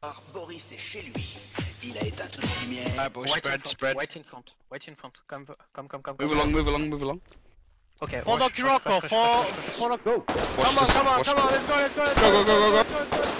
Boris est chez lui. Il a éteint toutes les lumières. Ah, boys, spread. Wait in front. Wait in front. Come. Move along. Okay. Hold on, Kiroko. Follow. Go. Come on, let's go. Go.